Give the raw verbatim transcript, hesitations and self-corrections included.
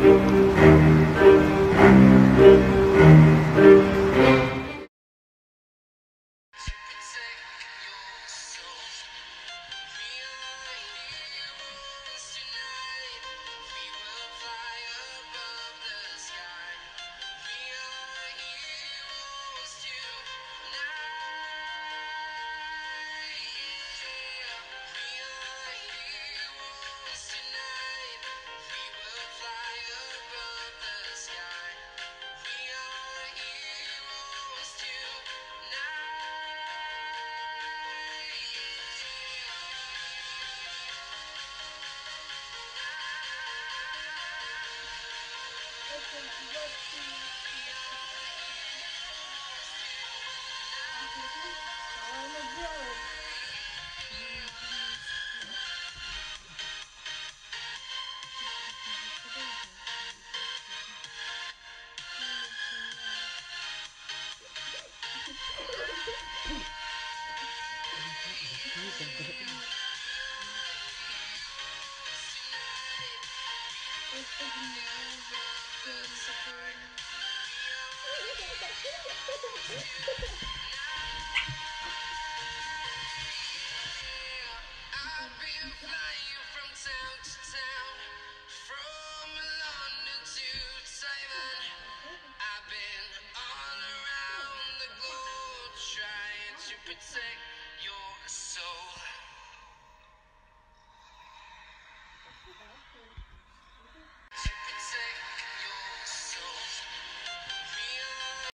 I've been flying from town to town, from London to Taiwan. I've been all around the globe trying to protect your soul.